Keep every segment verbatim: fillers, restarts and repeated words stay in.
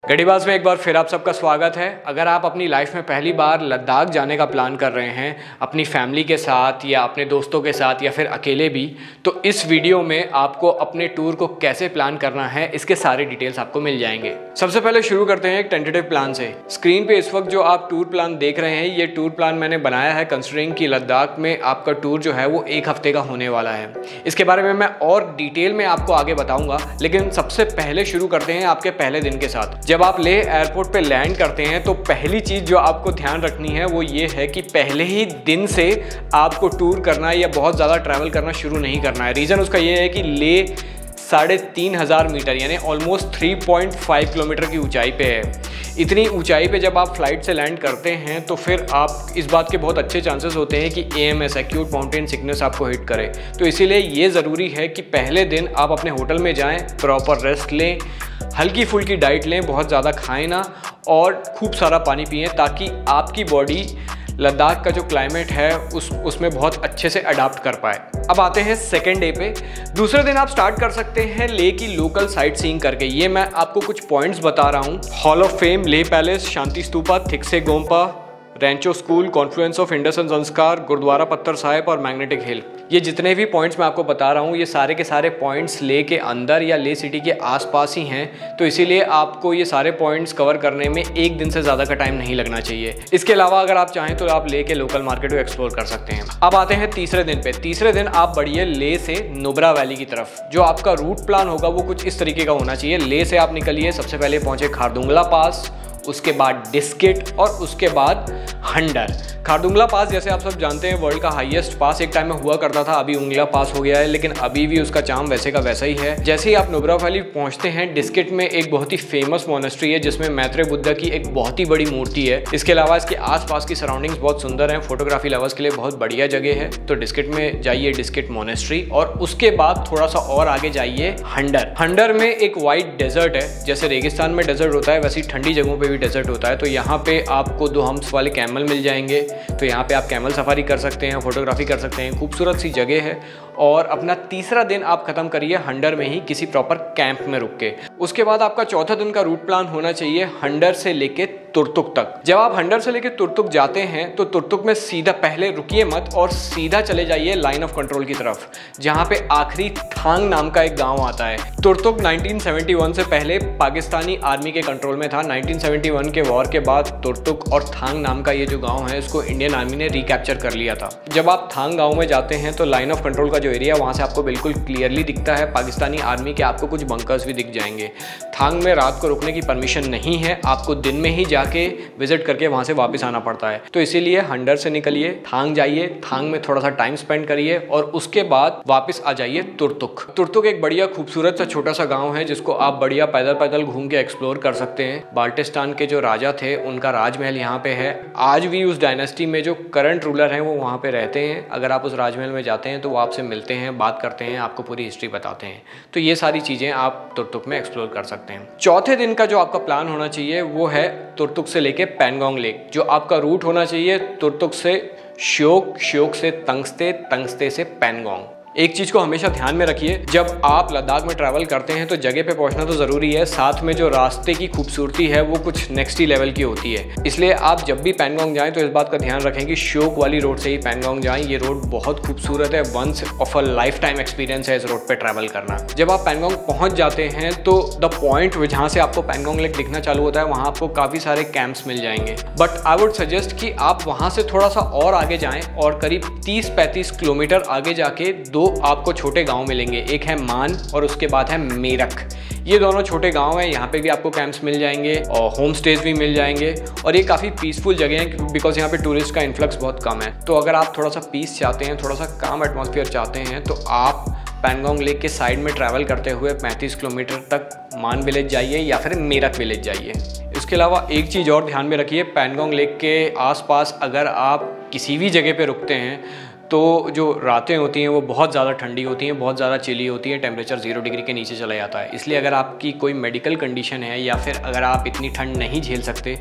गढ़ीबाज में एक बार फिर आप सबका स्वागत है। अगर आप अपनी लाइफ में पहली बार लद्दाख जाने का प्लान कर रहे हैं अपनी फैमिली के साथ या अपने दोस्तों के साथ या फिर अकेले भी, तो इस वीडियो में आपको अपने टूर को कैसे प्लान करना है इसके सारे डिटेल्स आपको मिल जाएंगे। सबसे पहले शुरू करते हैं एक टेंटेटिव प्लान से। स्क्रीन पे इस वक्त जो आप टूर प्लान देख रहे हैं, ये टूर प्लान मैंने बनाया है कंसिडरिंग कि लद्दाख में आपका टूर जो है वो एक हफ्ते का होने वाला है। इसके बारे में मैं और डिटेल में आपको आगे बताऊंगा, लेकिन सबसे पहले शुरू करते हैं आपके पहले दिन के साथ। जब आप लेह एयरपोर्ट पे लैंड करते हैं तो पहली चीज जो आपको ध्यान रखनी है वो ये है कि पहले ही दिन से आपको टूर करना है या बहुत ज़्यादा ट्रैवल करना शुरू नहीं करना है। रीज़न उसका ये है कि लेह साढ़े तीन हज़ार मीटर यानी almost three point five kilometre की ऊंचाई पे है। इतनी ऊंचाई पे जब आप फ्लाइट से लैंड करते हैं तो फिर आप इस बात के बहुत अच्छे चांसेस होते हैं कि A M S acute mountain sickness आपको हिट करे। तो इसीलिए ये ज़रूरी है कि पहले दिन आप अपने होटल में जाएं, प्रॉपर रेस्ट लें, हल्की फुल्की डाइट लें, बहुत ज़्यादा खाएं ना, और खूब सारा पानी पिएं ताकि आपकी बॉडी लद्दाख का जो क्लाइमेट है उस उसमें बहुत अच्छे से अडाप्ट कर पाए। अब आते हैं सेकेंड डे पे। दूसरे दिन आप स्टार्ट कर सकते हैं लेह की लोकल साइट सीइंग करके। ये मैं आपको कुछ पॉइंट्स बता रहा हूँ। Hall of fame, Leh palace, Shanti Stupa, Thiksey Gompa, Rancho school, confluence of Indus and Zanskar, Gurudwara पत्थर साहिब और मैग्नेटिक हिल। ये जितने भी पॉइंट्स मैं आपको बता रहा हूँ ये सारे के सारे पॉइंट्स लेह के अंदर या लेह सिटी के आसपास ही हैं, तो इसीलिए आपको ये सारे पॉइंट्स कवर करने में एक दिन से ज़्यादा का टाइम नहीं लगना चाहिए। इसके अलावा अगर आप चाहें तो आप लेह के लोकल मार्केट को एक्सप्लोर कर सकते हैं। अब आते हैं तीसरे दिन पे। तीसरे दिन आप बढ़िए लेह से नुब्रा वैली की तरफ। जो आपका रूट प्लान होगा वो कुछ इस तरीके का होना चाहिए। लेह से आप निकलिए, सबसे पहले पहुँचे खारदुंगला पास, उसके बाद डिस्किट और उसके बाद हंडर। खारदुंगला पास जैसे आप सब जानते हैं वर्ल्ड का हाईएस्ट पास एक टाइम में हुआ करता था, अभी उंगला पास हो गया है, लेकिन अभी भी उसका चार्म वैसे का वैसा ही है। जैसे ही आप नुब्रा वैली पहुंचते हैं, डिस्किट में एक बहुत ही फेमस मोनेस्ट्री है जिसमें मैत्रेय बुद्ध की एक बहुत ही बड़ी मूर्ति है। इसके अलावा इसके आसपास की सराउंडिंग्स बहुत सुंदर हैं, फोटोग्राफी लवर्स के लिए बहुत बढ़िया जगह है। तो डिस्किट में जाइए, डिस्किट मोनेस्ट्री, और उसके बाद थोड़ा सा और आगे जाइए हंडर। हंडर में एक वाइट डेजर्ट है। जैसे रेगिस्तान में डेजर्ट होता है वैसे ठंडी जगहों पर भी डेजर्ट होता है। तो यहाँ पे आपको दो हम्स वाले कैमल मिल जाएंगे, तो यहाँ पे आप कैमल सफारी कर सकते हैं, फोटोग्राफी कर सकते हैं। खूबसूरत सी जगह है। और अपना तीसरा दिन आप खत्म करिए हंडर में ही किसी प्रॉपर कैंप में रुक के। उसके बाद आपका चौथा दिन का रूट प्लान होना चाहिए हंडर से लेके तुर्तुक तक। जब आप हंडर से लेके तुर्तुक जाते हैं तो तुर्तुक में सीधा पहले रुकिए मत और सीधा चले जाइए लाइन ऑफ कंट्रोल की तरफ, जहाँ पे आखिरी थांग नाम का एक गाँव आता है। तुर्तुक नाइनटीन सेवेंटी वन से पहले पाकिस्तानी आर्मी के कंट्रोल में था। नाइनटीन सेवेंटी वन के वॉर के बाद तुर्तुक और थांग नाम का ये जो गाँव है इसको इंडियन आर्मी ने रिकैप्चर कर लिया था। जब आप थांग गाँव में जाते हैं तो लाइन ऑफ कंट्रोल का जो एरिया वहाँ से आपको बिल्कुल क्लियरली दिखता है पाकिस्तानी आर्मी के। आपको कुछ बंकर्स भी दिख जाएंगे। थांग में रात को रुकने की परमिशन नहीं है, आपको दिन में ही जाके विजिट करके वहाँ से वापस आना पड़ता है। तो इसीलिए हंडर से निकलिए, थांग जाइए, थांग में थोड़ा सा टाइम स्पेंड करिए और उसके बाद वापस आ जाइए तुर्तुक। तुर्तुक एक बढ़िया खूबसूरत सा छोटा सा गाँव है जिसको आप बढ़िया पैदल पैदल घूम के एक्सप्लोर कर सकते हैं। बाल्टिस्तान के जो राजा थे उनका राजमहल यहाँ पे है। आज भी उस डायनेस्टी में जो करंट रूलर हैं वो वहाँ पे रहते हैं। अगर आप उस राजमहल में जाते हैं तो वो आपसे मिलते हैं, बात करते हैं, आपको पूरी हिस्ट्री बताते हैं। तो ये सारी चीज़ें आप तुर्तुक में एक्सप्लोर कर सकते हैं। चौथे दिन का जो आपका प्लान होना चाहिए वो है तुर्तुक से लेके पैंगोंग लेक। जो आपका रूट होना चाहिए तुर्तुक से श्योक, श्योक से तंगस्ते, तंगस्ते से पैंगोंग। एक चीज़ को हमेशा ध्यान में रखिए, जब आप लद्दाख में ट्रैवल करते हैं तो जगह पे पहुंचना तो ज़रूरी है, साथ में जो रास्ते की खूबसूरती है वो कुछ नेक्स्ट ही लेवल की होती है। इसलिए आप जब भी पैंगोंग जाएं तो इस बात का ध्यान रखें कि श्योक वाली रोड से ही पैंगोंग जाएं। ये रोड बहुत खूबसूरत है, once of a life time experience है इस रोड पर ट्रैवल करना। जब आप पैंगोंग पहुँच जाते हैं तो द पॉइंट जहाँ से आपको पैंगोंग लेक दिखना चालू होता है वहाँ आपको काफ़ी सारे कैंप्स मिल जाएंगे। बट आई वुड सजेस्ट कि आप वहाँ से थोड़ा सा और आगे जाएँ और करीब तीस पैंतीस किलोमीटर आगे जाके दो आपको छोटे गांव मिलेंगे। एक है मान और उसके बाद है मेरक। ये दोनों छोटे गांव हैं, यहाँ पे भी आपको कैंप्स मिल जाएंगे और होम स्टेज भी मिल जाएंगे। और ये काफ़ी पीसफुल जगह है बिकॉज यहाँ पे टूरिस्ट का इन्फ्लक्स बहुत कम है। तो अगर आप थोड़ा सा पीस चाहते हैं, थोड़ा सा काम एटमॉस्फेयर चाहते हैं तो आप पैंगोंग लेक के साइड में ट्रैवल करते हुए पैंतीस किलोमीटर तक मान विलेज जाइए या फिर मेरक विलेज जाइए। इसके अलावा एक चीज़ और ध्यान में रखिए, पैंगोंग लेक के आसपास अगर आप किसी भी जगह पे रुकते हैं तो जो रातें होती हैं वो बहुत ज़्यादा ठंडी होती हैं, बहुत ज़्यादा चिली होती हैं, टेम्परेचर जीरो डिग्री के नीचे चला जाता है। इसलिए अगर आपकी कोई मेडिकल कंडीशन है या फिर अगर आप इतनी ठंड नहीं झेल सकते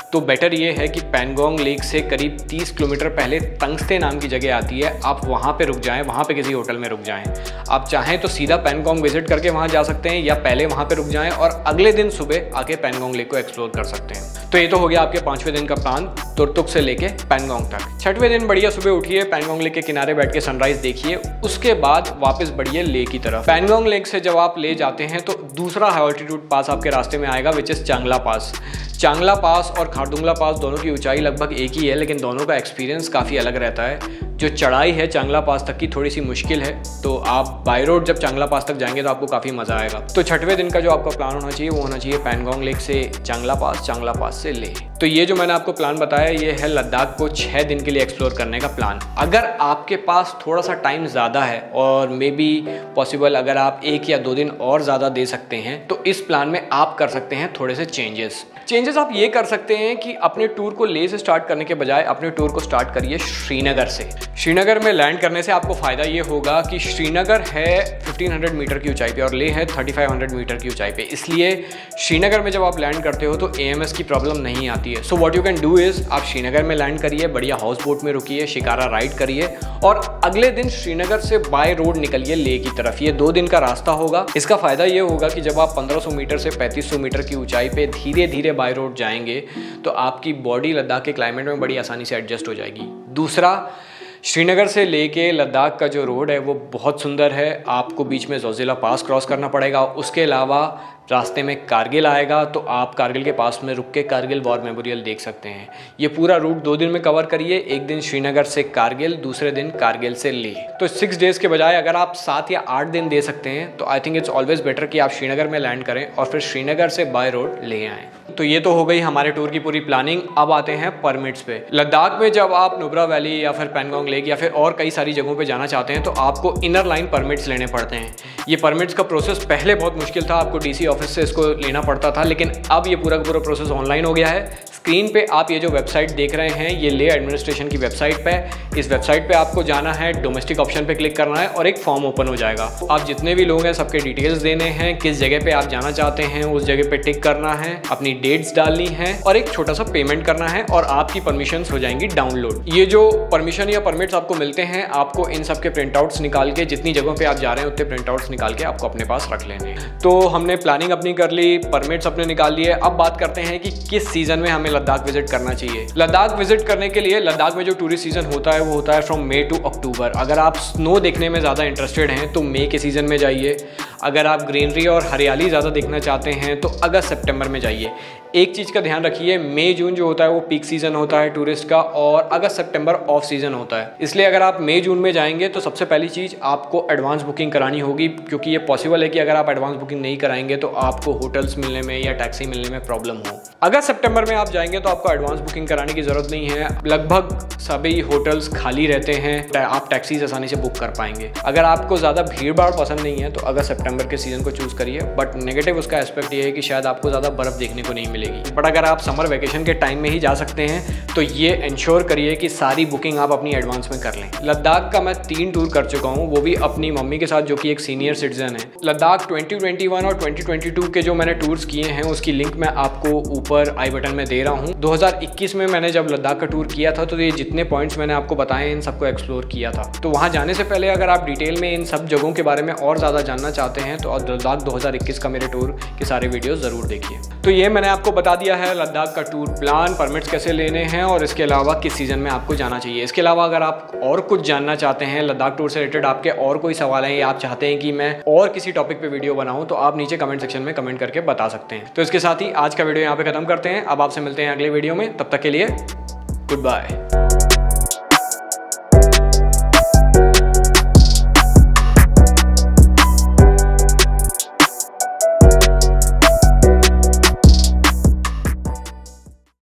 तो बेटर ये है कि पैंगोंग लेक से करीब तीस किलोमीटर पहले तंगस्ते नाम की जगह आती है, आप वहाँ पे रुक जाएं, वहाँ पे किसी होटल में रुक जाएं। आप चाहें तो सीधा पैंगोंग विजिट करके वहाँ जा सकते हैं या पहले वहाँ पे रुक जाएं और अगले दिन सुबह आके पैंगोंग लेक को एक्सप्लोर कर सकते हैं। तो ये तो हो गया आपके पाँचवें दिन का प्लान, तुरतुक से लेके पैंगोंग तक। छठवें दिन बढ़िया सुबह उठिए, पैंगोंग लेक के किनारे बैठ के सनराइज देखिए, उसके बाद वापस बढ़िए ले की तरफ। पैंगोंग लेक से जब आप ले जाते हैं तो दूसरा हाई ऑल्टीट्यूड पास आपके रास्ते में आएगा, विच इज चांगला पास। चांगला पास और खारदुंगला पास दोनों की ऊंचाई लगभग एक ही है, लेकिन दोनों का एक्सपीरियंस काफ़ी अलग रहता है। जो चढ़ाई है चांगला पास तक की थोड़ी सी मुश्किल है, तो आप बाय रोड जब चांगला पास तक जाएंगे तो आपको काफ़ी मज़ा आएगा। तो छठवें दिन का जो आपका प्लान होना चाहिए वो होना चाहिए पैंगोंग लेक से चांगला पास, चांगला पास से ले। तो ये जो मैंने आपको प्लान बताया ये है लद्दाख को छः दिन के लिए एक्सप्लोर करने का प्लान। अगर आपके पास थोड़ा सा टाइम ज़्यादा है और मे बी पॉसिबल अगर आप एक या दो दिन और ज़्यादा दे सकते हैं तो इस प्लान में आप कर सकते हैं थोड़े से चेंजेस। चेंजेस आप ये कर सकते हैं कि अपने टूर को ले से स्टार्ट करने के बजाय अपने टूर को स्टार्ट करिए श्रीनगर से। श्रीनगर में लैंड करने से आपको फ़ायदा ये होगा कि श्रीनगर है पंद्रह सौ मीटर की ऊंचाई पे और ले है पैंतीस सौ मीटर की ऊंचाई पे, इसलिए श्रीनगर में जब आप लैंड करते हो तो ए एम एस की प्रॉब्लम नहीं आती है। So what you can do is आप श्रीनगर में लैंड करिए, बढ़िया हाउस बोट में रुकिए, शिकारा राइड करिए और अगले दिन श्रीनगर से बाय रोड निकलिए ले की तरफ। ये दो दिन का रास्ता होगा। इसका फ़ायदा ये होगा कि जब आप पंद्रह सौ मीटर से पैंतीस सौ मीटर की ऊंचाई पे धीरे धीरे बाय रोड जाएंगे तो आपकी बॉडी लद्दाख के क्लाइमेट में बड़ी आसानी से एडजस्ट हो जाएगी। दूसरा, श्रीनगर से लेके लद्दाख का जो रोड है वो बहुत सुंदर है। आपको बीच में जोजिला पास क्रॉस करना पड़ेगा, उसके अलावा रास्ते में कारगिल आएगा तो आप कारगिल के पास में रुक के कारगिल वॉर मेमोरियल देख सकते हैं। ये पूरा रूट दो दिन में कवर करिए, एक दिन श्रीनगर से कारगिल, दूसरे दिन कारगिल से ले। तो सिक्स डेज़ के बजाय अगर आप सात या आठ दिन दे सकते हैं तो I think it's always better कि आप श्रीनगर में लैंड करें और फिर श्रीनगर से बाय रोड ले आएँ। तो ये तो हो गई हमारे टूर की पूरी प्लानिंग। अब आते हैं परमिट्स पे। लद्दाख में जब आप नुब्रा वैली या फिर पैंगोंग लेक या फिर और कई सारी जगहों पे जाना चाहते हैं तो आपको इनर लाइन परमिट्स लेने पड़ते हैं। ये परमिट्स का प्रोसेस पहले बहुत मुश्किल था, आपको डी सी ऑफिस से इसको लेना पड़ता था, लेकिन अब ये पूरा पूरा प्रोसेस ऑनलाइन हो गया है। स्क्रीन पे आप ये जो वेबसाइट देख रहे हैं ये ले एडमिनिस्ट्रेशन की वेबसाइट पे। इस वेबसाइट पे आपको जाना है, डोमेस्टिक ऑप्शन पे क्लिक करना है और एक फॉर्म ओपन हो जाएगा। आप जितने भी लोग हैं सबके डिटेल्स देने हैं, किस जगह पे आप जाना चाहते हैं उस जगह पे टिक करना है, अपनी डेट्स डालनी है और एक छोटा सा पेमेंट करना है और आपकी परमिशंस हो जाएंगी डाउनलोड। ये जो परमिशन या परमिट्स आपको मिलते हैं आपको इन सब के प्रिंट आउट्स निकाल के, जितनी जगहों पे आप जा रहे हैं उतने प्रिंट आउट्स निकाल के आपको अपने पास रख लेने हैं। तो हमने प्लानिंग अपनी कर ली, परमिट्स अपने निकाल लिए। अब बात करते हैं कि किस सीजन में हमें लद्दाख विजिट करना चाहिए। लद्दाख विजिट करने के लिए लद्दाख में जो टूरिस्ट सीजन होता है वो होता है फ्रॉम मई टू अक्टूबर। अगर आप स्नो देखने में ज़्यादा इंटरेस्टेड हैं तो मई के सीज़न में जाइए। अगर आप ग्रीनरी और हरियाली ज़्यादा देखना चाहते हैं तो अगस्त सितंबर में जाइए। एक चीज़ का ध्यान रखिए, मई जून जो होता है वो पीक सीज़न होता है टूरिस्ट का और अगस्त सितंबर ऑफ सीज़न होता है। इसलिए अगर आप मई जून में जाएंगे तो सबसे पहली चीज़ आपको एडवांस बुकिंग करानी होगी, क्योंकि ये पॉसिबल है कि अगर आप एडवांस बुकिंग नहीं कराएंगे तो आपको होटल्स मिलने में या टैक्सी मिलने में प्रॉब्लम हो। अगस्त सितंबर में आप जाएंगे तो आपको एडवांस बुकिंग कराने की ज़रूरत नहीं है, लगभग सभी होटल्स खाली रहते हैं, आप टैक्सीज आसानी से बुक कर पाएंगे। अगर आपको ज़्यादा भीड़ भाड़ पसंद नहीं है तो अगस्त सितंबर के सीज़न को चूज़ करिए। बट नेगेटिव उसका एस्पेक्ट ये है कि शायद आपको ज़्यादा बर्फ़ देखने को नहीं मिलेगी। बट अगर आप समर वेकेशन के टाइम में ही जा सकते हैं तो ये इंश्योर करिए कि सारी बुकिंग आप अपनी एडवांस में कर लें। लद्दाख का मैं तीन टूर कर चुका हूँ, वो भी अपनी मम्मी के साथ जो कि एक सीनियर सिटीजन है। लद्दाख ट्वेंटी ट्वेंटी वन और ट्वेंटी ट्वेंटी टू के जो मैंने टूर्स किए हैं उसकी लिंक मैं आपको ऊपर आई बटन में दे रहा हूँ। दो हज़ार इक्कीस में मैंने जब लद्दाख का टूर किया था तो ये जितने पॉइंट्स मैंने आपको बताए इन सबको एक्सप्लोर किया था। तो वहाँ जाने से पहले अगर आप डिटेल में इन सब जगहों के बारे में और ज़्यादा जानना चाहते हैं तो लद्दाख दो हज़ार इक्कीस का मेरे टूर के सारे वीडियोस ज़रूर देखिए। तो ये मैंने आपको बता दिया है लद्दाख का टूर प्लान, परमिट्स कैसे लेने हैं और इसके अलावा किस सीज़न में आपको जाना चाहिए। इसके अलावा अगर आप और कुछ जानना चाहते हैं लद्दाख टूर से रिलेटेड, आपके और कोई सवाल हैं या आप चाहते हैं कि मैं और किसी टॉपिक पे वीडियो बनाऊं तो आप नीचे कमेंट सेक्शन में कमेंट करके बता सकते हैं। तो इसके साथ ही आज का वीडियो यहाँ पे खत्म करते हैं। अब आपसे मिलते हैं अगले वीडियो में, तब तक के लिए गुड बाय।